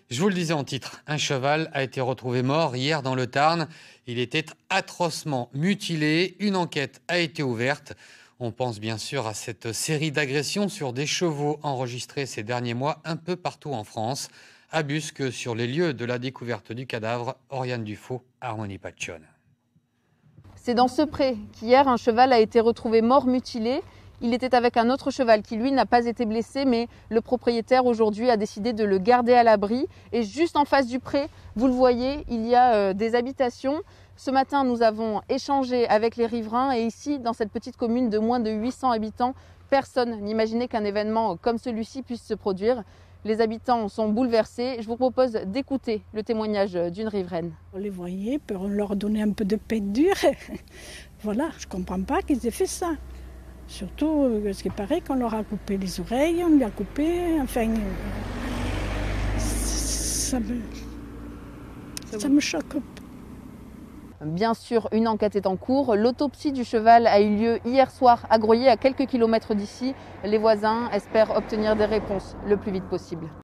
Je vous le disais en titre, un cheval a été retrouvé mort hier dans le Tarn. Il était atrocement mutilé. Une enquête a été ouverte. On pense bien sûr à cette série d'agressions sur des chevaux enregistrées ces derniers mois un peu partout en France. À Busques, sur les lieux de la découverte du cadavre, Oriane Dufaux, Harmonie Patchon. C'est dans ce pré qu'hier un cheval a été retrouvé mort mutilé. Il était avec un autre cheval qui, lui, n'a pas été blessé, mais le propriétaire, aujourd'hui, a décidé de le garder à l'abri. Et juste en face du pré, vous le voyez, il y a des habitations. Ce matin, nous avons échangé avec les riverains et ici, dans cette petite commune de moins de 800 habitants, personne n'imaginait qu'un événement comme celui-ci puisse se produire. Les habitants sont bouleversés. Je vous propose d'écouter le témoignage d'une riveraine. On les voyait, on leur donnait un peu de paix dure. Voilà, je ne comprends pas qu'ils aient fait ça. Surtout, ce qui paraît qu'on leur a coupé les oreilles, on lui a coupé, enfin, ça me choque. Bien sûr, une enquête est en cours. L'autopsie du cheval a eu lieu hier soir à Groyer, à quelques kilomètres d'ici. Les voisins espèrent obtenir des réponses le plus vite possible.